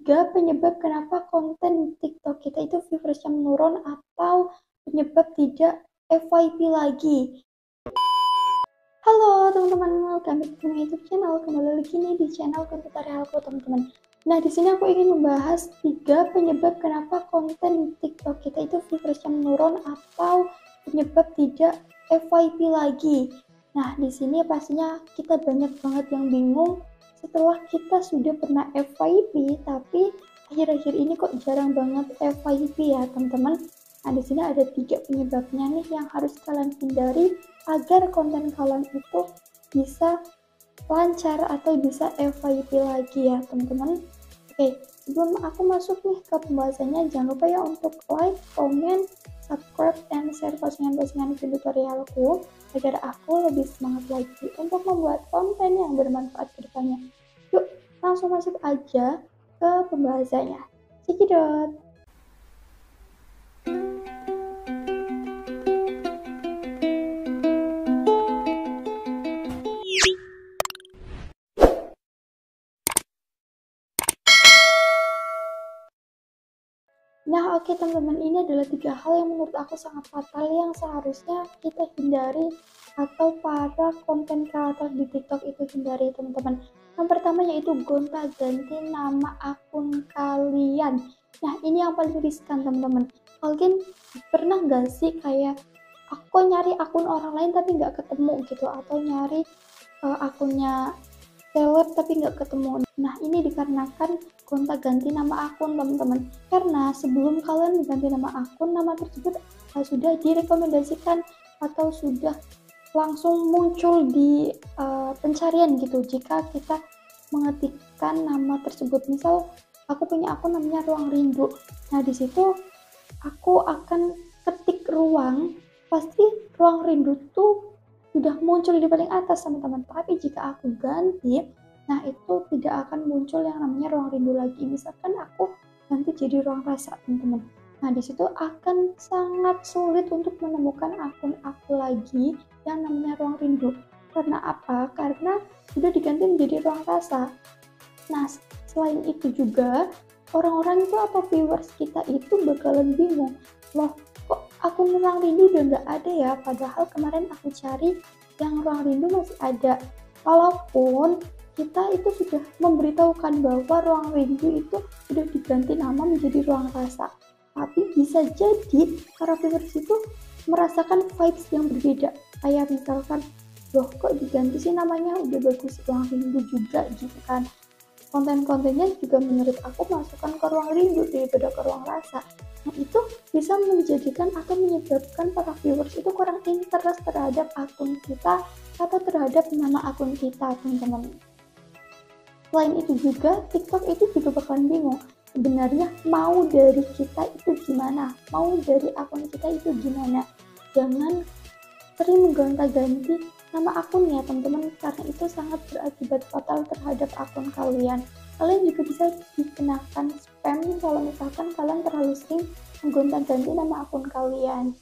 3 penyebab kenapa konten TikTok kita itu viewersnya menurun atau penyebab tidak FYP lagi. Halo teman-teman, welcome back to my YouTube channel. Kembali lagi nih di channel Tutorialku teman-teman. Nah, di sini aku ingin membahas 3 penyebab kenapa konten TikTok kita itu viewersnya menurun atau penyebab tidak FYP lagi. Nah, di sini pastinya kita banyak banget yang bingung setelah kita sudah pernah FYP, tapi akhir-akhir ini kok jarang banget FYP ya teman-teman. Nah, di sini ada 3 penyebabnya nih yang harus kalian hindari agar konten kalian itu bisa lancar atau bisa FYP lagi ya teman-teman. Oke, sebelum aku masuk nih ke pembahasannya, jangan lupa ya untuk like, comment, subscribe, dan share postingan-postingan video tutorialku agar aku lebih semangat lagi untuk membuat konten yang bermanfaat ke depannya. Yuk, langsung masuk aja ke pembahasannya. Cekidot! Nah, oke teman-teman, ini adalah 3 hal yang menurut aku sangat fatal yang seharusnya kita hindari atau para konten kreator di TikTok itu hindari teman-teman. Yang pertama yaitu gonta-ganti nama akun kalian. Nah, ini yang paling riskan teman-teman. Kalian pernah nggak sih kayak aku nyari akun orang lain tapi nggak ketemu gitu, atau nyari akunnya seleb tapi nggak ketemu. Nah, ini dikarenakan gonta-ganti nama akun teman-teman, karena sebelum kalian mengganti nama akun, nama tersebut sudah direkomendasikan atau sudah langsung muncul di pencarian gitu jika kita mengetikkan nama tersebut. Misal aku punya akun namanya Ruang Rindu, nah di situ aku akan ketik ruang, pasti Ruang Rindu tuh sudah muncul di paling atas teman-teman. Tapi jika aku ganti, nah itu tidak akan muncul yang namanya Ruang Rindu lagi. Misalkan aku ganti jadi Ruang Rasa teman-teman, nah disitu akan sangat sulit untuk menemukan akun aku lagi yang namanya Ruang Rindu. Karena apa? Karena sudah diganti menjadi Ruang Rasa. Nah, selain itu juga orang-orang itu atau viewers kita itu bakalan bingung, loh kok akun Ruang Rindu udah nggak ada ya, padahal kemarin aku cari yang Ruang Rindu masih ada. Walaupun kita itu sudah memberitahukan bahwa Ruang Rindu itu sudah diganti nama menjadi Ruang Rasa, tapi bisa jadi para viewers itu merasakan vibes yang berbeda. Kayak misalkan, loh kok diganti sih namanya, udah bagus Ruang Rindu juga gitu kan. Konten-kontennya juga menurut aku masukkan ke Ruang Rindu daripada ke Ruang Rasa. Nah, itu bisa menjadikan atau menyebabkan para viewers itu kurang interest terhadap akun kita atau terhadap nama akun kita teman-teman. Selain itu juga TikTok itu juga bakalan bingung sebenarnya mau dari kita itu gimana, mau dari akun kita itu gimana. Jangan sering menggonta-ganti nama akun ya teman-teman, karena itu sangat berakibat fatal terhadap akun kalian. Kalian juga bisa dikenakan spam kalau misalkan kalian terlalu sering menggonta-ganti nama akun kalian.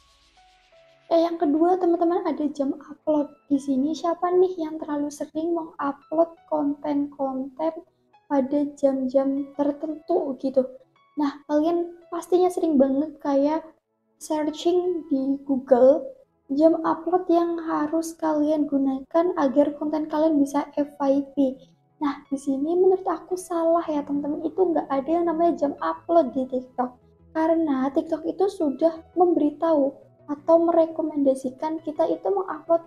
Yang kedua teman-teman, ada jam upload. Di sini siapa nih yang terlalu sering mengupload konten-konten pada jam-jam tertentu gitu. Nah, kalian pastinya sering banget kayak searching di Google jam upload yang harus kalian gunakan agar konten kalian bisa FYP. Nah, di sini menurut aku salah ya teman-teman, itu nggak ada yang namanya jam upload di TikTok. Karena TikTok itu sudah memberitahu atau merekomendasikan kita itu mengupload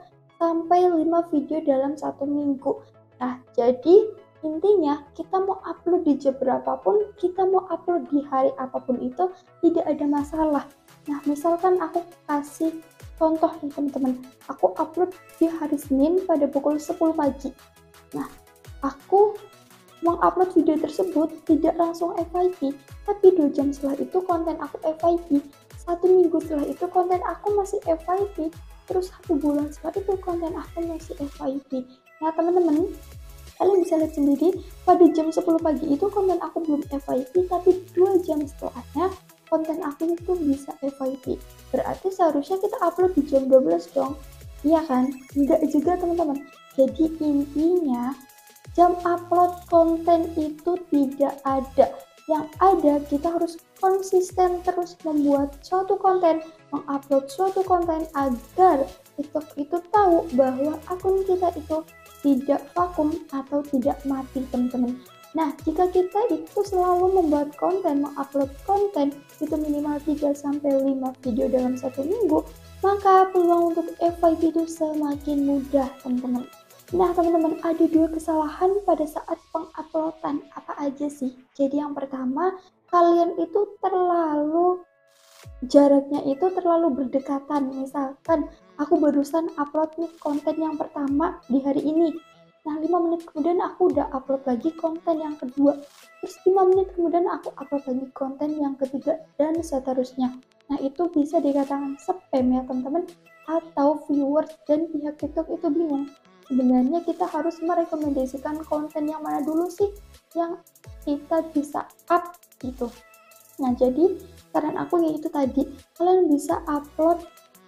3-5 video dalam 1 minggu. Nah, jadi intinya kita mau upload di jam berapapun, kita mau upload di hari apapun itu tidak ada masalah. Nah, misalkan aku kasih contoh nih teman-teman, aku upload di hari Senin pada pukul 10 pagi. Nah, aku mengupload video tersebut tidak langsung FYP, tapi 2 jam setelah itu konten aku FYP, 1 minggu setelah itu konten aku masih FYP, terus 1 bulan setelah itu konten aku masih FYP. Nah teman-teman, kalian bisa lihat sendiri, pada jam 10 pagi itu konten aku belum FYP, tapi 2 jam setelahnya konten aku itu bisa FYP. Berarti seharusnya kita upload di jam 12 dong, iya kan? Enggak juga teman-teman. Jadi intinya jam upload konten itu tidak ada. Yang ada, kita harus konsisten terus membuat suatu konten, mengupload suatu konten agar TikTok itu tahu bahwa akun kita itu tidak vakum atau tidak mati, teman-teman. Nah, jika kita itu selalu membuat konten, mengupload konten, itu minimal 3-5 video dalam satu minggu, maka peluang untuk FYP itu semakin mudah, teman-teman. Nah, teman-teman, ada 2 kesalahan pada saat penguploadan. Apa aja sih? Jadi yang pertama, kalian itu jaraknya itu terlalu berdekatan. Misalkan aku barusan upload nih konten yang pertama di hari ini. Nah, 5 menit kemudian aku udah upload lagi konten yang kedua. Terus 5 menit kemudian aku upload lagi konten yang ketiga, dan seterusnya. Nah, itu bisa dikatakan spam ya, teman-teman. Atau viewers dan pihak TikTok itu bingung. Sebenarnya kita harus merekomendasikan konten yang mana dulu sih yang kita bisa up gitu. Nah, jadi saran aku yaitu tadi, kalian bisa upload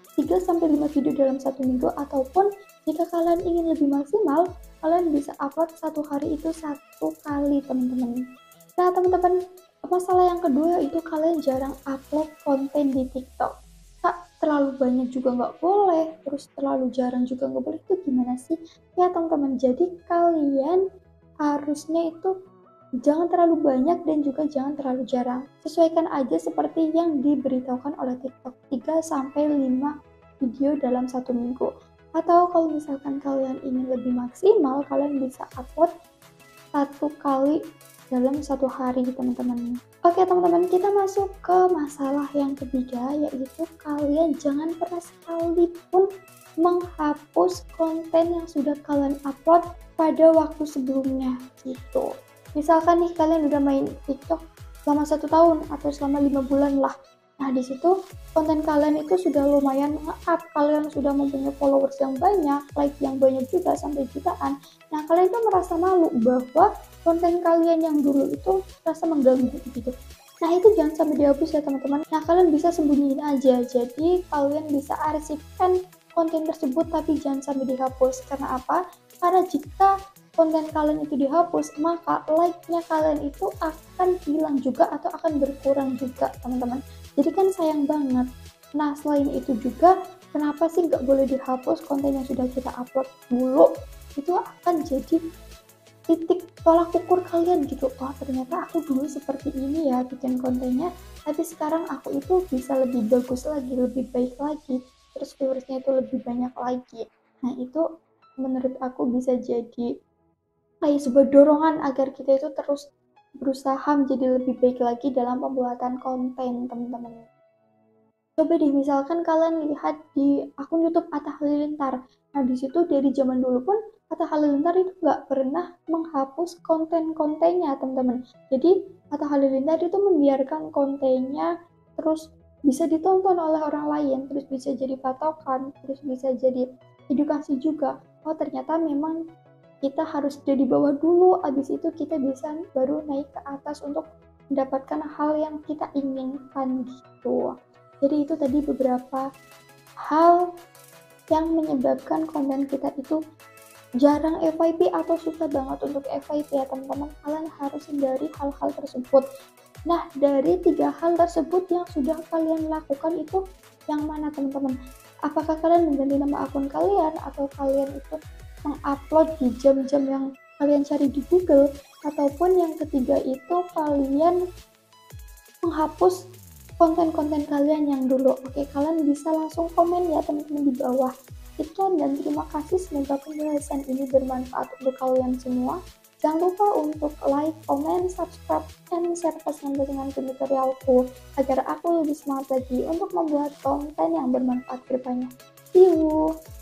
3-5 video dalam satu minggu, ataupun jika kalian ingin lebih maksimal, kalian bisa upload satu hari itu 1 kali, teman-teman. Nah, teman-teman, masalah yang kedua itu kalian jarang upload konten di TikTok. Kak, terlalu banyak juga nggak boleh, terus terlalu jarang juga nggak boleh, itu gimana sih? Ya, teman-teman, jadi kalian harusnya itu jangan terlalu banyak dan juga jangan terlalu jarang. Sesuaikan aja seperti yang diberitahukan oleh TikTok, 3-5 video dalam satu minggu. Atau kalau misalkan kalian ingin lebih maksimal, kalian bisa upload 1 kali dalam 1 hari, teman-teman. Oke, teman-teman, kita masuk ke masalah yang ketiga, yaitu kalian jangan pernah sekalipun menghapus konten yang sudah kalian upload pada waktu sebelumnya gitu. Misalkan nih kalian udah main TikTok selama 1 tahun atau selama 5 bulan lah. Nah, di situ konten kalian itu sudah lumayan nge-up, kalian sudah mempunyai followers yang banyak, like yang banyak juga sampai jutaan. Nah, kalian itu merasa malu bahwa konten kalian yang dulu itu rasa mengganggu gitu. Nah, itu jangan sampai dihapus ya, teman-teman. Nah, kalian bisa sembunyiin aja. Jadi, kalian bisa arsipkan konten tersebut tapi jangan sampai dihapus. Karena apa? Karena jika konten kalian itu dihapus, maka like-nya kalian itu akan hilang juga atau akan berkurang juga, teman-teman. Jadi kan sayang banget. Nah, selain itu juga, kenapa sih nggak boleh dihapus konten yang sudah kita upload dulu? Itu akan jadi titik tolak ukur kalian gitu. Oh, ternyata aku dulu seperti ini ya bikin kontennya, tapi sekarang aku itu bisa lebih bagus lagi, lebih baik lagi, terus viewersnya itu lebih banyak lagi. Nah, itu menurut aku bisa jadi kayak sebuah dorongan agar kita itu terus berusaha menjadi lebih baik lagi dalam pembuatan konten, teman-teman. Coba deh, misalkan kalian lihat di akun YouTube Atta Halilintar. Nah, di situ dari zaman dulu pun Atta Halilintar itu nggak pernah menghapus konten-kontennya, teman-teman. Jadi Atta Halilintar itu membiarkan kontennya terus bisa ditonton oleh orang lain, terus bisa jadi patokan, terus bisa jadi edukasi juga. Oh, ternyata memang kita harus jadi bawah dulu, abis itu kita bisa baru naik ke atas untuk mendapatkan hal yang kita inginkan gitu. Jadi itu tadi beberapa hal yang menyebabkan konten kita itu jarang FYP atau susah banget untuk FYP ya, teman-teman. Kalian harus hindari hal-hal tersebut. Nah, dari 3 hal tersebut yang sudah kalian lakukan itu yang mana, teman-teman? Apakah kalian mengganti nama akun kalian, atau kalian itu mengupload di jam-jam yang kalian cari di Google, ataupun yang ketiga itu kalian menghapus konten-konten kalian yang dulu? Oke, kalian bisa langsung komen ya, teman-teman, di bawah. Sekian dan terima kasih, semoga penjelasan ini bermanfaat untuk kalian semua. Jangan lupa untuk like, comment, subscribe, dan share pesan dengan tutorialku agar aku lebih semangat lagi untuk membuat konten yang bermanfaat ke depannya. See you!